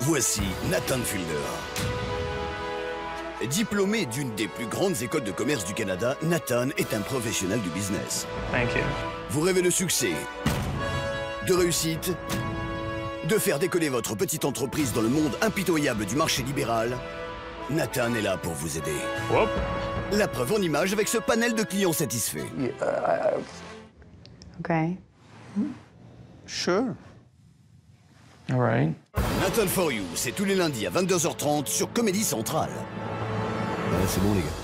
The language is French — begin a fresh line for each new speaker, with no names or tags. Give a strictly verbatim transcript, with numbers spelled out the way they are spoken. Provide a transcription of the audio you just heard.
Voici Nathan Fielder. Diplômé d'une des plus grandes écoles de commerce du Canada, Nathan est un professionnel du business.
Thank you.
Vous rêvez de succès, de réussite, de faire décoller votre petite entreprise dans le monde impitoyable du marché libéral? Nathan est là pour vous aider.
Whoop.
La preuve en image avec ce panel de clients satisfaits.
Yeah, uh,
Okay.
sure.
All right.
Nathan for You, c'est tous les lundis à vingt-deux heures trente sur Comédie Centrale. Ouais, c'est bon les gars.